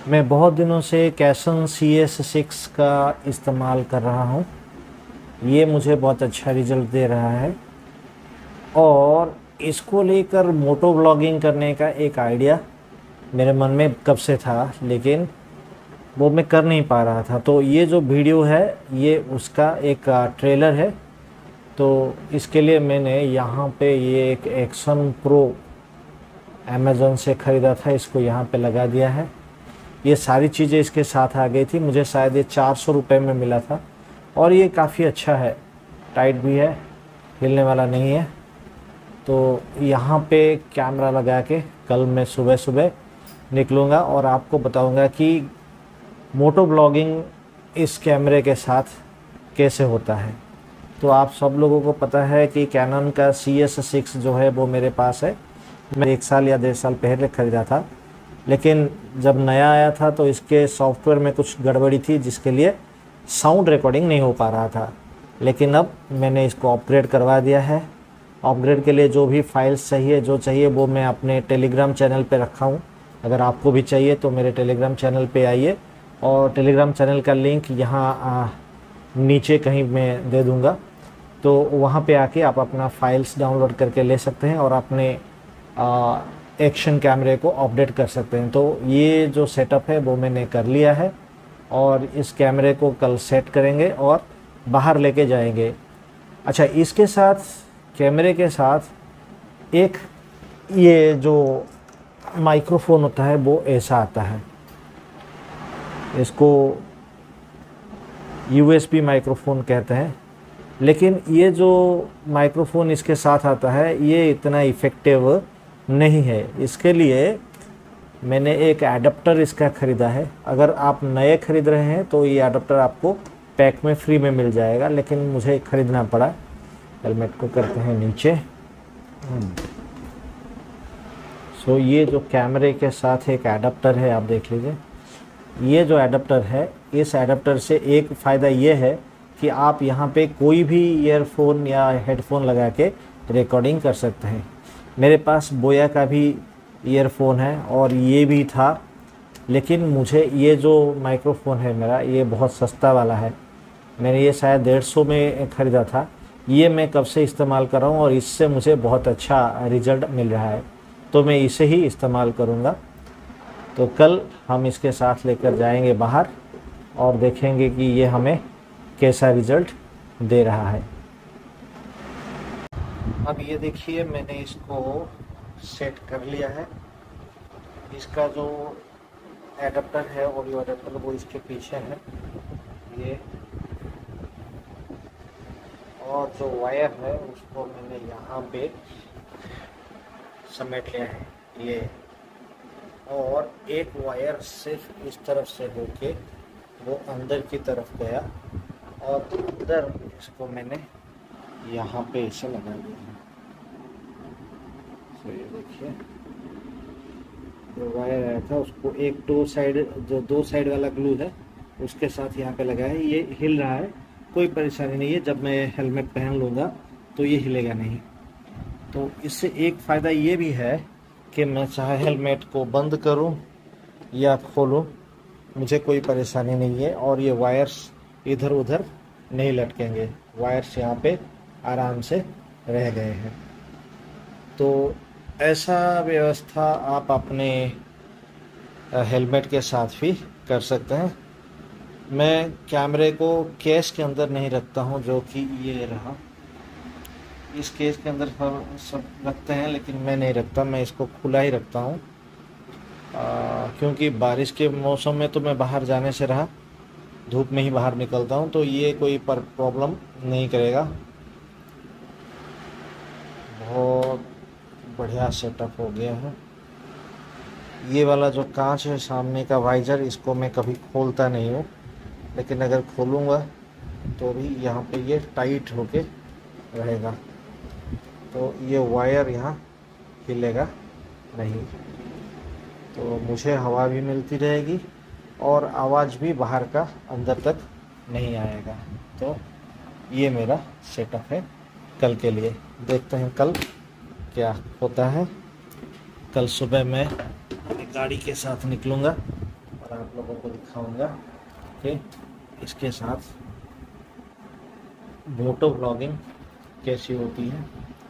मैं बहुत दिनों से कैसन CS6 का इस्तेमाल कर रहा हूँ। ये मुझे बहुत अच्छा रिज़ल्ट दे रहा है और इसको लेकर मोटो ब्लॉगिंग करने का एक आइडिया मेरे मन में कब से था, लेकिन वो मैं कर नहीं पा रहा था। तो ये जो वीडियो है ये उसका एक ट्रेलर है। तो इसके लिए मैंने यहाँ पे ये एक एक्शन प्रो अमेज़न से ख़रीदा था, इसको यहाँ पे लगा दिया है। ये सारी चीज़ें इसके साथ आ गई थी, मुझे शायद ये 400 रुपये में मिला था और ये काफ़ी अच्छा है, टाइट भी है, हिलने वाला नहीं है। तो यहाँ पे कैमरा लगा के कल मैं सुबह सुबह निकलूँगा और आपको बताऊँगा कि मोटो ब्लॉगिंग इस कैमरे के साथ कैसे होता है। तो आप सब लोगों को पता है कि कैनन का CS6 जो है वो मेरे पास है। मैं 1 साल या 1.5 साल पहले ख़रीदा था, लेकिन जब नया आया था तो इसके सॉफ्टवेयर में कुछ गड़बड़ी थी जिसके लिए साउंड रिकॉर्डिंग नहीं हो पा रहा था। लेकिन अब मैंने इसको अपग्रेड करवा दिया है। अपग्रेड के लिए जो भी फाइल्स चाहिए जो चाहिए वो मैं अपने टेलीग्राम चैनल पे रखा हूँ। अगर आपको भी चाहिए तो मेरे टेलीग्राम चैनल पे आइए और टेलीग्राम चैनल का लिंक यहाँ नीचे कहीं मैं दे दूँगा। तो वहाँ पे आके आप अपना फाइल्स डाउनलोड करके ले सकते हैं और अपने एक्शन कैमरे को अपडेट कर सकते हैं। तो ये जो सेटअप है वो मैंने कर लिया है और इस कैमरे को कल सेट करेंगे और बाहर लेके जाएंगे। अच्छा, इसके साथ कैमरे के साथ एक ये जो माइक्रोफोन होता है वो ऐसा आता है, इसको USB माइक्रोफोन कहते हैं। लेकिन ये जो माइक्रोफोन इसके साथ आता है ये इतना इफ़ेक्टिव नहीं है। इसके लिए मैंने एक एडाप्टर इसका ख़रीदा है। अगर आप नए ख़रीद रहे हैं तो ये एडाप्टर आपको पैक में फ्री में मिल जाएगा, लेकिन मुझे ख़रीदना पड़ा। हेलमेट को करते हैं नीचे। सो ये जो कैमरे के साथ एक एडाप्टर है, आप देख लीजिए। ये जो एडाप्टर है, इस एडाप्टर से एक फ़ायदा ये है कि आप यहाँ पे कोई भी ईयरफोन या हेडफोन लगा के रिकॉर्डिंग कर सकते हैं। मेरे पास बोया का भी ईयरफोन है और ये भी था, लेकिन मुझे ये जो माइक्रोफोन है मेरा ये बहुत सस्ता वाला है। मैंने ये शायद 150 में ख़रीदा था। ये मैं कब से इस्तेमाल कर रहा हूँ और इससे मुझे बहुत अच्छा रिज़ल्ट मिल रहा है, तो मैं इसे ही इस्तेमाल करूँगा। तो कल हम इसके साथ लेकर जाएंगे बाहर और देखेंगे कि ये हमें कैसा रिज़ल्ट दे रहा है। अब ये देखिए, मैंने इसको सेट कर लिया है। इसका जो एडाप्टर है ऑडियो एडाप्टर वो इसके पीछे है ये, और जो वायर है उसको मैंने यहाँ पे समेट लिया है ये, और एक वायर सिर्फ इस तरफ से होके वो अंदर की तरफ गया और उधर इसको मैंने यहाँ पे इसे लगा दिया है। तो ये देखिए, जो वायर आया था उसको एक जो दो साइड वाला ग्लू है उसके साथ यहाँ पे लगा है। ये हिल रहा है, कोई परेशानी नहीं है। जब मैं हेलमेट पहन लूँगा तो ये हिलेगा नहीं। तो इससे एक फ़ायदा ये भी है कि मैं चाहे हेलमेट को बंद करूं या खोलूं, मुझे कोई परेशानी नहीं है और ये वायर्स इधर उधर नहीं लटकेंगे। वायर्स यहाँ पे आराम से रह गए हैं। तो ऐसा व्यवस्था आप अपने हेलमेट के साथ भी कर सकते हैं। मैं कैमरे को केस के अंदर नहीं रखता हूँ, जो कि ये रहा। इस केस के अंदर सब रखते हैं, लेकिन मैं नहीं रखता, मैं इसको खुला ही रखता हूँ। क्योंकि बारिश के मौसम में तो मैं बाहर जाने से रहा, धूप में ही बाहर निकलता हूँ, तो ये कोई प्रॉब्लम नहीं करेगा। बहुत बढ़िया सेटअप हो गया है। ये वाला जो कांच है सामने का वाइजर, इसको मैं कभी खोलता नहीं हूँ, लेकिन अगर खोलूँगा तो भी यहाँ पे ये टाइट होके रहेगा, तो ये वायर यहाँ हिलेगा नहीं। तो मुझे हवा भी मिलती रहेगी और आवाज़ भी बाहर का अंदर तक नहीं आएगा। तो ये मेरा सेटअप है कल के लिए। देखते हैं कल क्या होता है। कल सुबह मैं गाड़ी के साथ निकलूँगा और आप लोगों को दिखाऊंगा कि इसके साथ मोटो व्लॉगिंग कैसी होती है।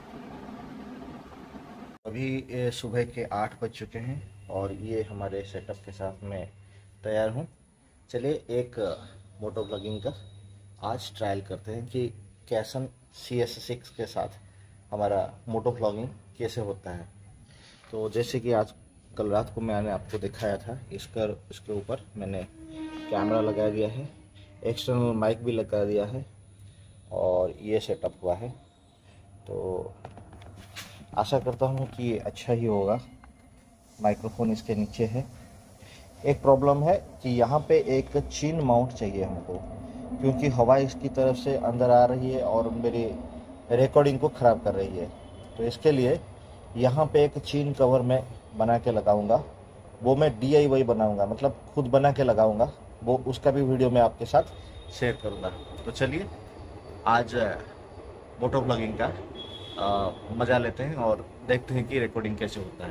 अभी सुबह के 8 बज चुके हैं और ये हमारे सेटअप के साथ मैं तैयार हूँ। चलिए एक मोटो व्लॉगिंग का आज ट्रायल करते हैं कि कैसन CS6 के साथ हमारा मोटो व्लॉगिंग कैसे होता है। तो जैसे कि आज कल रात को मैंने आपको दिखाया था, इसके ऊपर मैंने कैमरा लगा दिया है, एक्सटर्नल माइक भी लगा दिया है और ये सेटअप हुआ है। तो आशा करता हूँ कि ये अच्छा ही होगा। माइक्रोफोन इसके नीचे है। एक प्रॉब्लम है कि यहाँ पे एक चेन माउंट चाहिए हमको, क्योंकि हवा इसकी तरफ से अंदर आ रही है और मेरी रिकॉर्डिंग को ख़राब कर रही है। तो इसके लिए यहाँ पे एक चेन कवर मैं बना के लगाऊंगा। वो मैं DIY बनाऊंगा, मतलब खुद बना के लगाऊंगा। वो उसका भी वीडियो मैं आपके साथ शेयर करूंगा। तो चलिए आज मोटो व्लॉगिंग का मज़ा लेते हैं और देखते हैं कि रिकॉर्डिंग कैसे होता है।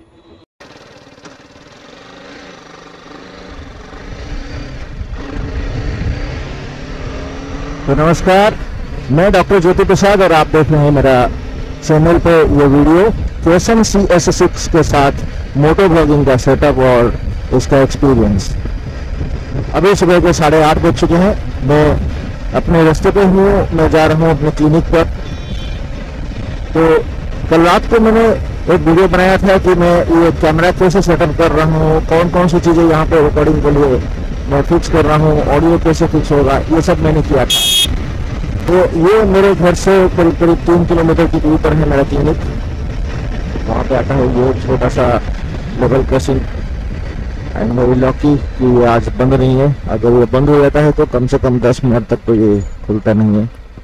तो नमस्कार, मैं डॉक्टर ज्योति प्रसाद और आप देख रहे हैं मेरा चैनल पे ये वीडियो कैसन CS6 के साथ मोटो व्लॉगिंग का सेटअप और उसका एक्सपीरियंस। अभी सुबह के 8:30 बज चुके हैं। मैं अपने रास्ते पे हूँ, मैं जा रहा हूँ अपने क्लिनिक पर। तो कल रात को मैंने एक वीडियो बनाया था कि मैं ये कैमरा कैसे सेटअप कर रहा हूँ, कौन कौन सी चीज़ें यहाँ पे रिकॉर्डिंग के लिए मैं फिक्स कर रहा हूँ, ऑडियो कैसे फिक्स होगा, ये सब मैंने किया था। तो ये मेरे घर से करीब 3 किलोमीटर की दूरी पर है मेरा क्लिनिक। वहाँ पे आता है ये छोटा सा लेवल क्रॉसिंग। एंड मेरी लॉकी कि ये आज बंद नहीं है। अगर ये बंद हो जाता है तो कम से कम 10 मिनट तक तो ये खुलता नहीं है।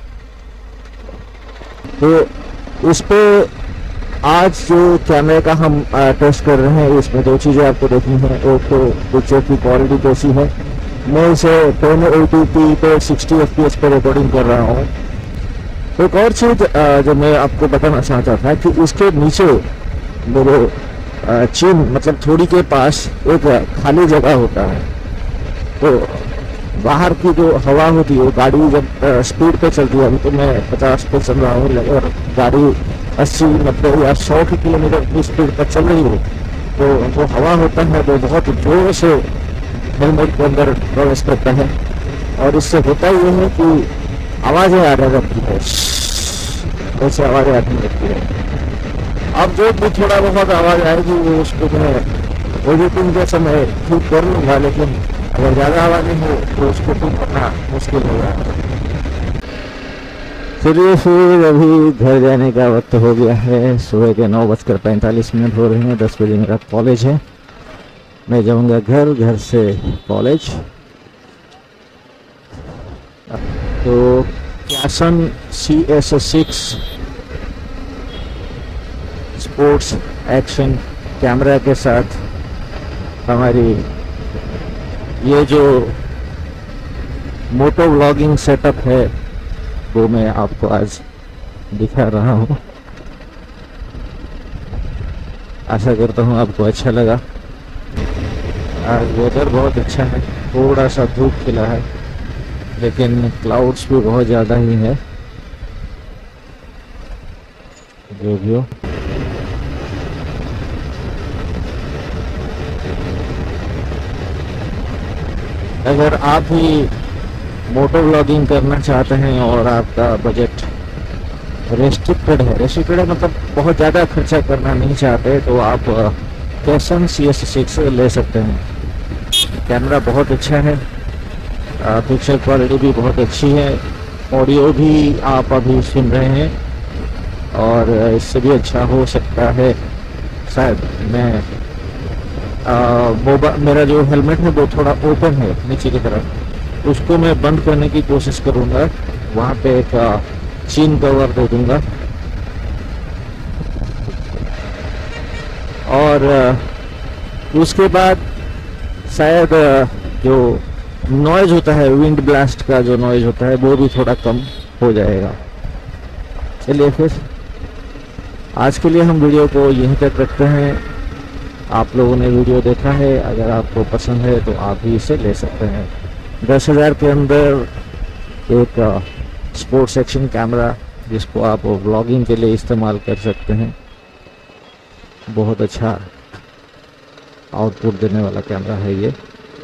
तो इस पे आज जो कैमरे का हम टेस्ट कर रहे हैं, इसमें 2 चीज़ें आपको देखनी है। एक तो पिक्चर की क्वालिटी कैसी है। मैं इसे 1080p पे 60 FPS पे रिकॉर्डिंग कर रहा हूँ। एक और चीज़ जो मैं आपको बताना चाहता था कि इसके नीचे मेरे चीन मतलब थोड़ी के पास एक खाली जगह होता है। तो बाहर की जो हवा होती है, गाड़ी जब स्पीड पे चलती है, अभी तो मैं 50 पे चल रहा हूँ और गाड़ी 80, 90 या 100 किलोमीटर की स्पीड पर चल रही है, तो जो हवा होता है वो बहुत जोर से हेलमेट के अंदर प्रवेश करता है। और इससे होता ये है कि आवाज़ें आने लगती है, ऐसे आवाज़ें आने लगती है। अब जो भी थोड़ा बहुत आवाज़ आएगी वो उसको मैं एडिटिंग के समय ठीक कर लूँगा, लेकिन अगर ज़्यादा आवाज़ नहीं हो तो उसको ठीक करना मुश्किल होगा। चलिए फिर अभी घर जाने का वक्त हो गया है। सुबह के 9:45 हो रहे हैं। 10 बजे मेरा कॉलेज है। मैं जाऊँगा घर से कॉलेज। तो कैसन CS6 स्पोर्ट्स एक्शन कैमरा के साथ हमारी ये जो मोटो व्लॉगिंग सेटअप है वो मैं आपको आज दिखा रहा हूँ। आशा करता हूँ आपको अच्छा लगा। आज वेदर बहुत अच्छा है, थोड़ा सा धूप खिला है लेकिन क्लाउड्स भी बहुत ज़्यादा ही है। जो भी हो, अगर आप भी मोटो व्लॉगिंग करना चाहते हैं और आपका बजट रेस्ट्रिक्टेड है मतलब बहुत ज़्यादा खर्चा करना नहीं चाहते, तो आप कैसन CS6 ले सकते हैं। कैमरा बहुत अच्छा है, पिक्चर क्वालिटी भी बहुत अच्छी है, ऑडियो भी आप अभी सुन रहे हैं और इससे भी अच्छा हो सकता है शायद। मैं मेरा जो हेलमेट है वो थोड़ा ओपन है नीचे की तरफ, उसको मैं बंद करने की कोशिश करूँगा। वहाँ पे एक चेन कवर दे दूँगा और उसके बाद शायद जो नॉइज़ होता है, विंड ब्लास्ट का जो नॉइज़ होता है वो भी थोड़ा कम हो जाएगा। चलिए फिर आज के लिए हम वीडियो को यहीं तक रखते हैं। आप लोगों ने वीडियो देखा है, अगर आपको पसंद है तो आप भी इसे ले सकते हैं। 10,000 के अंदर एक स्पोर्ट सेक्शन कैमरा जिसको आप व्लॉगिंग के लिए इस्तेमाल कर सकते हैं। बहुत अच्छा आउटपुट देने वाला कैमरा है ये।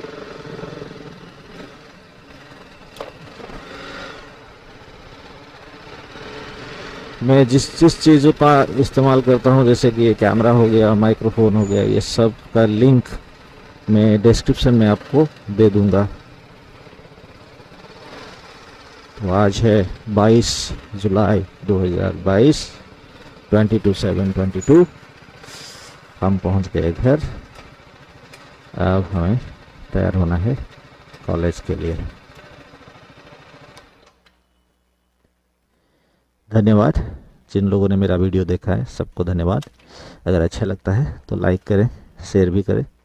मैं जिस चीज़ों का इस्तेमाल करता हूँ, जैसे कि ये कैमरा हो गया, माइक्रोफोन हो गया, ये सब का लिंक मैं डिस्क्रिप्शन में आपको दे दूँगा। तो आज है 22 जुलाई 2022, 22/7/22। हम पहुँच गए घर। अब हमें तैयार होना है कॉलेज के लिए। धन्यवाद जिन लोगों ने मेरा वीडियो देखा है, सबको धन्यवाद। अगर अच्छा लगता है तो लाइक करें, शेयर भी करें।